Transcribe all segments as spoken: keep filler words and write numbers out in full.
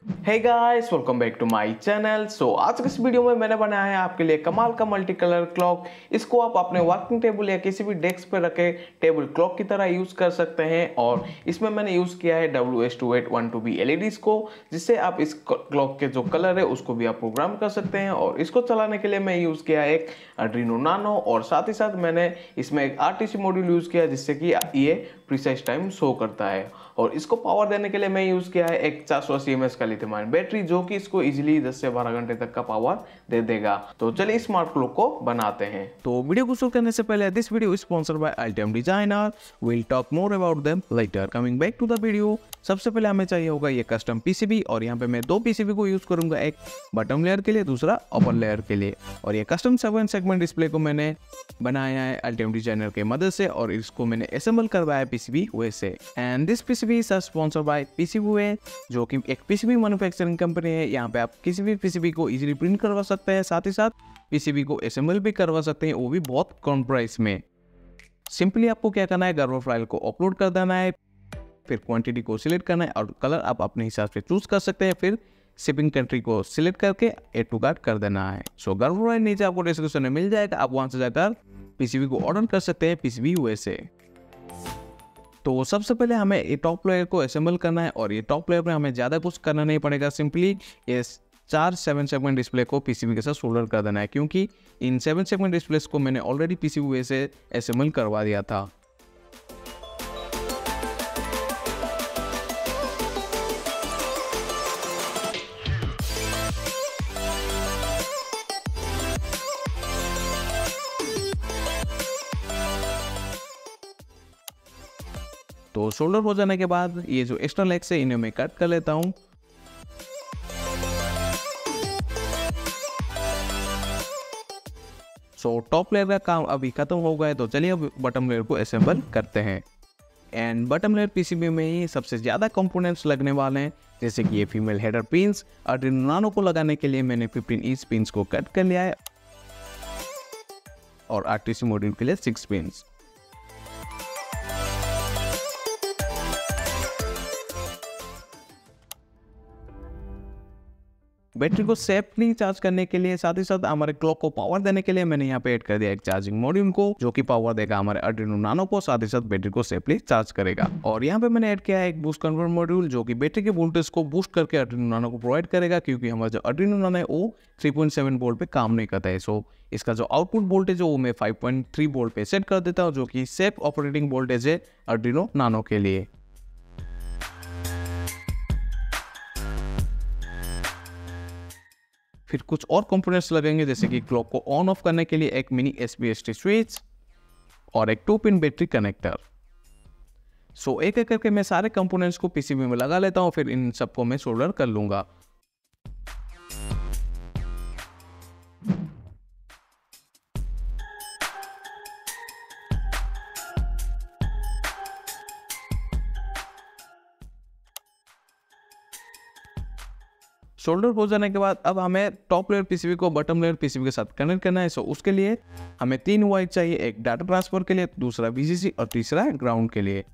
Hey guys, welcome back to my channel. So आज के इस वीडियो में मैंने बनाया है आपके लिए कमाल का मल्टी कलर क्लॉक। इसको आप अपने वर्किंग टेबल या किसी भी डेस्क पर रखे टेबल क्लॉक की तरह यूज कर सकते हैं। और इसमें मैंने यूज किया है W S two eight one two B L E Ds को, जिससे आप इस क्लॉक के जो कलर है उसको भी आप प्रोग्राम कर सकते हैं। और इसको चलाने के लिए मैं यूज किया है एक Arduino Nano, और साथ ही साथ मैंने इसमें एक R T C module use किया जिससे कि ये प्रीसाइज टाइम शो करता है। और इसको पावर देने के लिए मैं यूज किया है एक चार सौ अस्सी एम एच का लिथियम आयन बैटरी, जो कि इसको इजीली दस से बारह घंटे तक का पावर दे देगा। तो चलिए स्मार्ट क्लॉक को बनाते हैं। तो वीडियो को शुरू करने से पहले this video is sponsored by Altium designer. Will talk more about them later. Coming back to the video, सबसे पहले हमें चाहिए होगा ये कस्टम पीसीबी, और यहाँ पे मैं दो पीसीबी को यूज करूंगा, एक बॉटम लेयर के लिए, दूसरा अपर लेयर के लिए। और ये कस्टम सेवन सेगमेंट डिस्प्ले को मैंने बनाया है अल्टियम डिजाइनर के मदद से, और इसको मैंने असेंबल करवाया पीसीबी वे से। And this PCB is sponsored by PCB way, जो कि एक पीसीबी मैन्युफैक्चरिंग कंपनी है। यहाँ पे आप किसी भी पीसीबी को इजीली प्रिंट करवा सकते हैं, साथ ही साथ पीसीबी को असेंबल भी करवा सकते हैं, वो भी बहुत कम प्राइस में। सिंपली आपको क्या करना है, गर्वर फाइल को अपलोड कर देना है, फिर क्वांटिटी को सिलेक्ट करना है, और कलर आप अपने हिसाब से चूज कर सकते हैं। फिर शिपिंग कंट्री को सिलेक्ट करके एड टू कार्ट कर देना है। सो गर्वर फाइल नीचे आपको डिस्क्रिप्शन में मिल जाएगा, आप वहां से जाकर पीसीबी को ऑर्डर कर सकते हैं पीसीबी वे से। तो सबसे पहले हमें ये टॉप लेयर को असेंबल करना है, और ये टॉप लेयर में हमें ज़्यादा कुछ करना नहीं पड़ेगा। सिंपली ये चार सेवन सेगमेंट डिस्प्ले को पीसीबी के साथ सोल्डर कर देना है, क्योंकि इन सेवन सेगमेंट डिस्प्ले को मैंने ऑलरेडी पीसीबी वे से असेंबल करवा दिया था। तो सोल्डर हो जाने के बाद ये जो एक्स्ट्रा लेग्स है इन्हें मैं कट कर लेता हूं। सो टॉप लेयर का काम अभी खत्म हो गया है, तो चलिए अब बॉटम लेयर को असेंबल करते हैं। एंड बॉटम लेयर पीसीबी में ही सबसे ज्यादा कंपोनेंट्स लगने वाले हैं, जैसे कि ये female header pins. Arduino Nano को लगाने के लिए मैंने फिफ्टीन इंच पिंस को कट कर लिया है, और आरटीसी मॉड्यूल के लिए सिक्स पिंस। बैटरी को सेफली चार्ज करने के लिए, साथ ही साथ हमारे क्लॉक को पावर देने के लिए मैंने यहाँ पे ऐड कर दिया एक चार्जिंग मॉड्यूल को, जो कि पावर देगा हमारे Arduino Nano को, साथ ही साथ बैटरी को सेफली चार्ज करेगा। और यहाँ पे मैंने ऐड किया है एक बूस्ट कन्वर्टर मॉड्यूल, जो कि बैटरी के वोल्टेज को बूस्ट करके Arduino Nano को प्रोवाइड करेगा, क्योंकि हमारा जो Arduino Nano है वो थ्री पॉइंट सेवन वोल्ट पे काम नहीं करता है। सो इसका जो आउटपुट वोल्टेज है वो मैं फाइव पॉइंट थ्री वोल्ट पे सेट कर देता हूँ, जो कि सेफ ऑपरेटिंग वोल्टेज है Arduino Nano के लिए। फिर कुछ और कंपोनेंट्स लगेंगे, जैसे कि क्लॉक को ऑन ऑफ करने के लिए एक mini S P S T switch और एक two pin battery connector. So एक एक करके मैं सारे कंपोनेंट्स को पीसीबी में लगा लेता हूं, फिर इन सबको मैं सोल्डर कर लूंगा। सोल्डर हो जाने के बाद अब हमें टॉप लेयर पीसीबी को बॉटम लेयर पीसीबी के साथ कनेक्ट करना है। सो उसके लिए हमें तीन वायर चाहिए, एक डाटा ट्रांसफर के लिए, दूसरा वीसीसी और तीसरा ग्राउंड के लिए।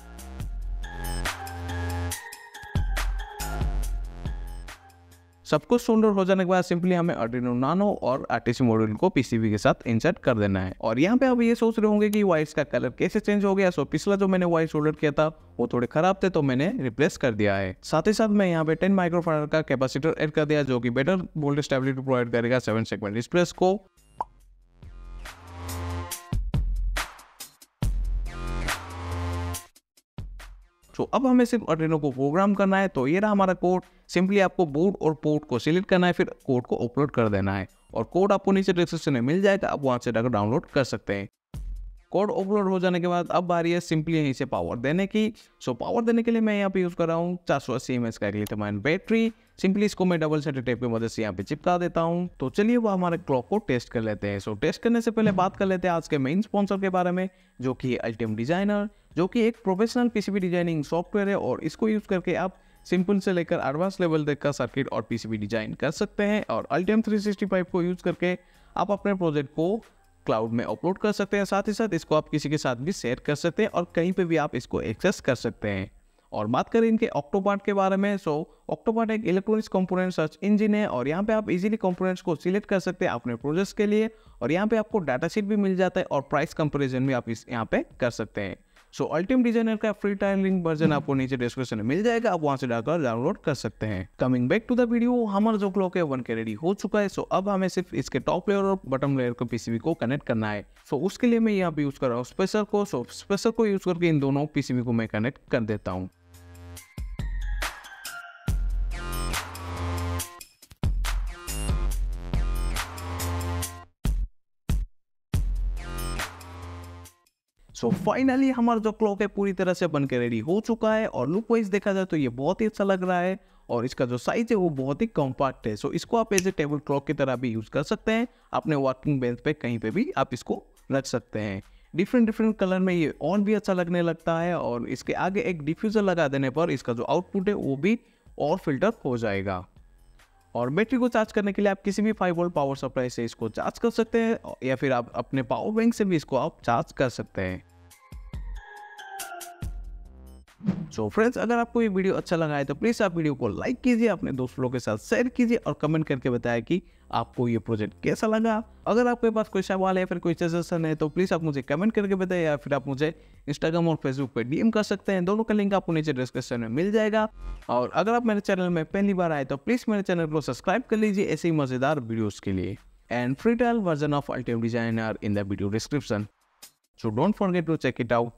सब कुछ सोल्डर हो जाने के बाद सिंपली हमें Arduino Nano और आरटीसी मॉड्यूल को पीसीबी के साथ इंसर्ट कर देना है। और यहाँ पे आप ये सोच रहे होंगे कि वायर्स का कलर कैसे चेंज हो गया। सो पिछला जो मैंने वायर सोल्डर किया था वो थोड़े खराब थे, तो मैंने रिप्लेस कर दिया है। साथ ही साथ मैं यहाँ पे टेन माइक्रोफैराड का कैपेसिटर ऐड कर दिया, जो कि बेटर वोल्टेज स्टेबिलिटी प्रोवाइड करेगा सेवन सेगमेंट डिस्प्ले को। तो अब हमें सिर्फ Arduino को प्रोग्राम करना है। तो ये रहा हमारा कोड। सिंपली आपको बोर्ड और पोर्ट को सिलेक्ट करना है, फिर कोड को अपलोड कर देना है, और कोड आपको नीचे डिस्क्रिप्शन में मिल जाएगा, आप वहां से जाकर डाउनलोड कर सकते हैं। कोड अपलोड हो जाने के बाद अब बारी है सिंपली यहीं से पावर देने की। सो पावर देने के लिए मैं यहाँ पे यूज कर रहा हूँ चार सौ अस्सी एम एच का एक लिथियम आयन बैटरी। सिंपली इसको मैं डबल साइडेड टेप की मदद से यहाँ पे चिपका देता हूँ। तो चलिए वो हमारे क्लॉक को टेस्ट कर लेते हैं। सो टेस्ट करने से पहले बात कर लेते हैं आज के मेन स्पॉन्सर के बारे में, जो कि अल्टियम डिजाइनर, जो कि एक प्रोफेशनल पीसीबी डिजाइनिंग सॉफ्टवेयर है। और इसको यूज करके आप सिंपल से लेकर एडवांस लेवल तक का सर्किट और पीसीबी डिजाइन कर सकते हैं। और अल्टियम थ्री सिक्सटी फाइव को यूज करके आप अपने प्रोजेक्ट को क्लाउड में अपलोड कर सकते हैं। साथ ही साथ इसको आप किसी के साथ भी शेयर कर सकते हैं, और कहीं पे भी आप इसको एक्सेस कर सकते हैं। और बात करें इनके ऑक्टोपार्ट के बारे में, सो ऑक्टोपार्ट एक इलेक्ट्रॉनिक्स कंपोनेंट सर्च इंजन है और यहाँ पे आप इजीली कंपोनेंट्स को सिलेक्ट कर सकते हैं अपने प्रोजेक्ट्स के लिए और यहाँ पे आपको डाटा शीट भी मिल जाता है और प्राइस कंपैरिजन भी आप इस यहाँ पे कर सकते हैं। सो अल्टीमेट डिजाइनर का फ्री ट्रायल लिंक वर्जन आपको नीचे डिस्क्रिप्शन में मिल जाएगा, आप वहां से जाकर डाउनलोड कर सकते हैं। Coming back to the video, हमारा जो क्लॉक है वन के रेडी हो चुका है। सो अब हमें सिर्फ इसके टॉप लेयर और बटम लेयर को पीसीबी को कनेक्ट करना है। सो उसके लिए मैं यहाँ पे यूज कर रहा हूँ स्पेसर को। सो स्पेसर को यूज करके इन दोनों पीसीबी को मैं कनेक्ट कर देता हूँ। सो so फाइनली हमारा जो क्लॉक है पूरी तरह से बनकर रेडी हो चुका है और लुक वाइज देखा जाए तो ये बहुत ही अच्छा लग रहा है और इसका जो साइज है वो बहुत ही कॉम्पैक्ट है। सो so इसको आप एज ए टेबल क्लॉक की तरह भी यूज कर सकते हैं, अपने वर्किंग बेंच पे कहीं पे भी आप इसको रख सकते हैं। डिफरेंट डिफरेंट कलर में ये और भी अच्छा लगने लगता है और इसके आगे एक डिफ्यूजर लगा देने पर इसका जो आउटपुट है वो भी और फिल्टर हो जाएगा। और बैटरी को चार्ज करने के लिए आप किसी भी फाइव वोल्ट पावर सप्लाई से इसको चार्ज कर सकते हैं या फिर आप अपने पावर बैंक से भी इसको आप चार्ज कर सकते हैं। सो so फ्रेंड्स, अगर आपको ये वीडियो अच्छा लगा है तो प्लीज़ आप वीडियो को लाइक कीजिए, अपने दोस्तों के साथ शेयर कीजिए और कमेंट करके बताएं कि आपको ये प्रोजेक्ट कैसा लगा। अगर आपके पास कोई सवाल है या फिर कोई सजेशन है तो प्लीज़ आप मुझे कमेंट करके बताएं या फिर आप मुझे इंस्टाग्राम और फेसबुक पे डीएम कर सकते हैं। दोनों का लिंक आपको नीचे डिस्क्रिप्शन में मिल जाएगा। और अगर आप मेरे चैनल में पहली बार आए तो प्लीज़ मेरे चैनल को सब्सक्राइब कर लीजिए ऐसे ही मज़ेदार वीडियोज़ के लिए। And free trial version of ultimate designer in the video description, so don't forget to check it out.